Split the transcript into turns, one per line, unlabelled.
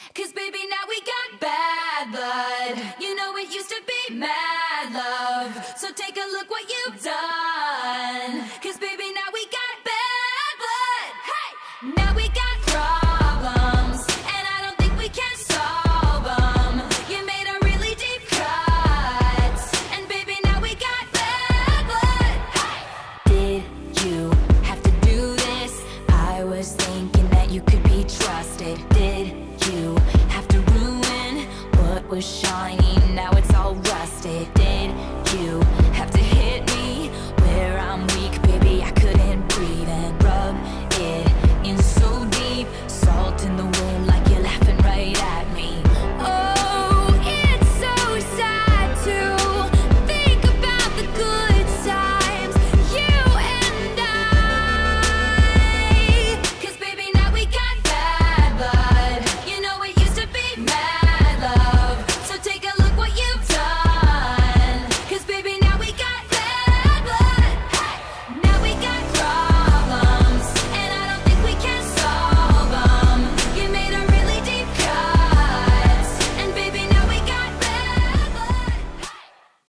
'Cause baby, now we got bad blood. You know it used to be mad love. So take a look what you've done. 'Cause baby, now we got bad blood. Hey! Now we got problems, and I don't think we can solve them. You made a really deep cut, and baby, now we got bad blood. Hey! Did you have to do this? I was thinking that you could be trusted. Did you have to ruin what was shiny? Now it's all rusted. Did you have to hit me where I'm weak?